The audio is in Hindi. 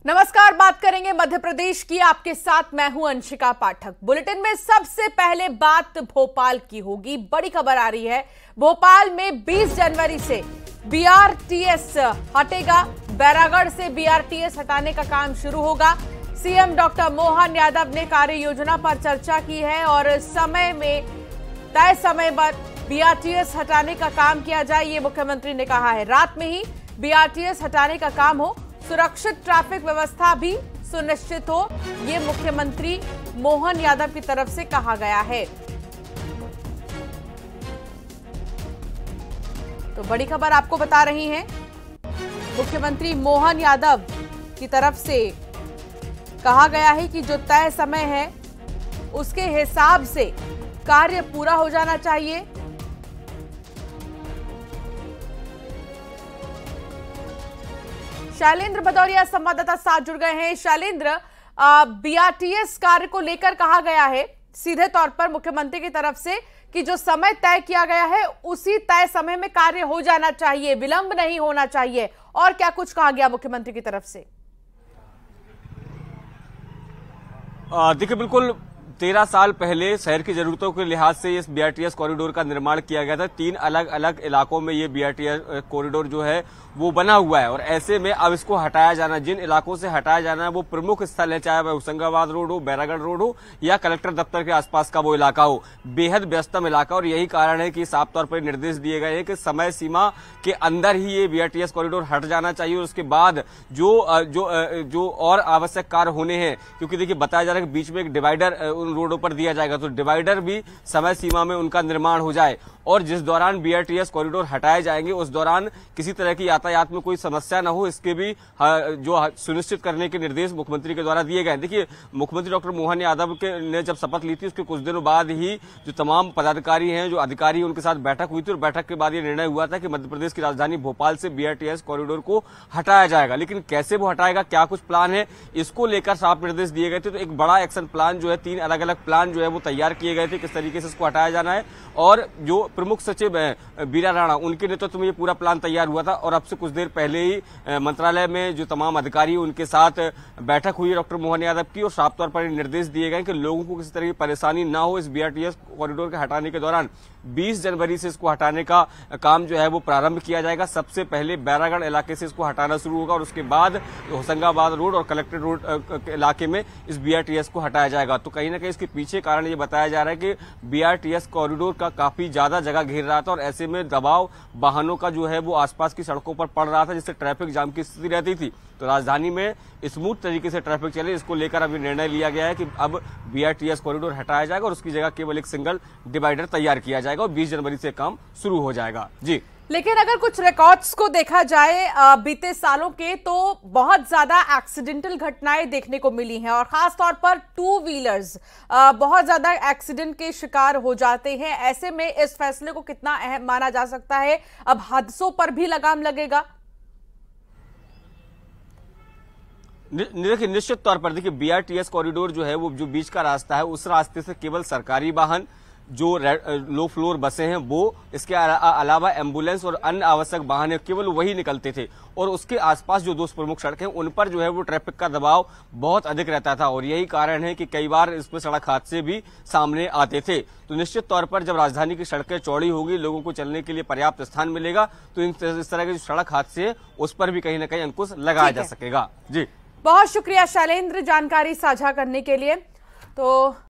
नमस्कार, बात करेंगे मध्य प्रदेश की। आपके साथ मैं हूं अंशिका पाठक। बुलेटिन में सबसे पहले बात भोपाल की होगी। बड़ी खबर आ रही है, भोपाल में 20 जनवरी से बीआरटीएस हटेगा। बैरागढ़ से बीआरटीएस हटाने का काम शुरू होगा। सीएम डॉक्टर मोहन यादव ने कार्य योजना पर चर्चा की है और तय समय पर बीआरटीएस हटाने का काम किया जाए, ये मुख्यमंत्री ने कहा है। रात में ही बीआरटीएस हटाने का काम हो, सुरक्षित ट्रैफिक व्यवस्था भी सुनिश्चित हो, ये मुख्यमंत्री मोहन यादव की तरफ से कहा गया है। तो बड़ी खबर आपको बता रही हैं, मुख्यमंत्री मोहन यादव की तरफ से कहा गया है कि जो तय समय है उसके हिसाब से कार्य पूरा हो जाना चाहिए। शैलेंद्र भदौरिया संवाददाता साथ जुड़ गए हैं। शैलेंद्र, बीआरटीएस कार्य को लेकर कहा गया है सीधे तौर पर मुख्यमंत्री की तरफ से कि जो समय तय किया गया है उसी तय समय में कार्य हो जाना चाहिए, विलंब नहीं होना चाहिए। और क्या कुछ कहा गया मुख्यमंत्री की तरफ से? देखिए, बिल्कुल 13 साल पहले शहर की जरूरतों के लिहाज से इस बीआरटीएस कॉरिडोर का निर्माण किया गया था। 3 अलग अलग इलाकों में ये बीआरटीएस कॉरिडोर जो है वो बना हुआ है और ऐसे में अब इसको हटाया जाना, जिन इलाकों से हटाया जाना है वो प्रमुख स्थल है, चाहे वह होशंगाबाद रोड हो, बैरागढ़ रोड हो या कलेक्टर दफ्तर के आसपास का वो इलाका हो, बेहद व्यस्तम इलाका। और यही कारण है कि साफ तौर पर निर्देश दिए गए हैं कि समय सीमा के अंदर ही ये बीआरटीएस कॉरिडोर हट जाना चाहिए। और उसके बाद जो और आवश्यक कार्य होने हैं, क्योंकि देखिए बताया जा रहा है कि बीच में एक डिवाइडर उन रोडों पर दिया जाएगा, तो डिवाइडर भी समय सीमा में उनका निर्माण हो जाए और जिस दौरान बीआरटीएस कॉरिडोर हटाए जाएंगे उस दौरान किसी तरह की यातायात में कोई समस्या न हो, इसके भी जो सुनिश्चित करने के निर्देश मुख्यमंत्री के द्वारा दिए गए। देखिए, मुख्यमंत्री डॉक्टर मोहन यादव ने जब शपथ ली थी उसके कुछ दिनों बाद ही जो तमाम पदाधिकारी हैं, जो अधिकारी, उनके साथ बैठक हुई थी और बैठक के बाद ये निर्णय हुआ था कि मध्य प्रदेश की राजधानी भोपाल से बीआरटीएस कॉरिडोर को हटाया जाएगा। लेकिन कैसे वो हटाएगा, क्या कुछ प्लान है, इसको लेकर साफ निर्देश दिए गए थे। तो एक बड़ा एक्शन प्लान जो है, 3 अलग अलग प्लान जो है वो तैयार किए गए थे, किस तरीके से इसको हटाया जाना है। और जो प्रमुख सचिव है बीरा राणा, उनके नेतृत्व में ये पूरा प्लान तैयार हुआ था और अब से कुछ देर पहले ही मंत्रालय में जो तमाम अधिकारी उनके साथ बैठक हुई डॉक्टर मोहन यादव की और साफ तौर पर निर्देश दिए गए कि लोगों को किसी तरह की परेशानी ना हो। इस बीआरटीएस कॉरिडोर के हटाने के दौरान 20 जनवरी से इसको हटाने का काम जो है वो प्रारंभ किया जाएगा। सबसे पहले बैरागढ़ इलाके से इसको हटाना शुरू होगा और उसके बाद होशंगाबाद रोड और कलेक्टर रोड इलाके में इस बीआरटीएस को हटाया जाएगा। तो कहीं ना कहीं इसके पीछे कारण ये बताया जा रहा है कि बीआरटीएस कॉरिडोर का काफी ज्यादा जगह घेर रहा था और ऐसे में दबाव वाहनों का जो है वो आसपास की सड़कों पर पड़ रहा था, जिससे ट्रैफिक जाम की स्थिति रहती थी। तो राजधानी में स्मूथ तरीके से ट्रैफिक चले, इसको लेकर अभी निर्णय लिया गया है कि अब बीआरटीएस कॉरिडोर हटाया जाएगा और उसकी जगह केवल एक सिंगल डिवाइडर तैयार किया जाएगा और 20 जनवरी से काम शुरू हो जाएगा। जी, लेकिन अगर कुछ रिकॉर्ड्स को देखा जाए बीते सालों के, तो बहुत ज्यादा एक्सीडेंटल घटनाएं देखने को मिली हैं और खास तौर पर 2 व्हीलर्स बहुत ज्यादा एक्सीडेंट के शिकार हो जाते हैं। ऐसे में इस फैसले को कितना अहम माना जा सकता है? अब हादसों पर भी लगाम लगेगा? देखिए, निश्चित तौर पर देखिए बीआरटीएस कॉरिडोर जो है वो जो बीच का रास्ता है, उस रास्ते से केवल सरकारी वाहन, जो लो फ्लोर बसें हैं वो, इसके अलावा एम्बुलेंस और अन्य आवश्यक वाहन है, केवल वही निकलते थे। और उसके आसपास जो 2 प्रमुख सड़कें हैं उन पर जो है वो ट्रैफिक का दबाव बहुत अधिक रहता था और यही कारण है कि कई बार इस पर सड़क हादसे भी सामने आते थे। तो निश्चित तौर पर जब राजधानी की सड़कें चौड़ी होगी, लोगों को चलने के लिए पर्याप्त स्थान मिलेगा, तो इस तरह के जो सड़क हादसे है उस पर भी कहीं ना कहीं अंकुश लगाया जा सकेगा। जी, बहुत शुक्रिया शैलेंद्र जानकारी साझा करने के लिए। तो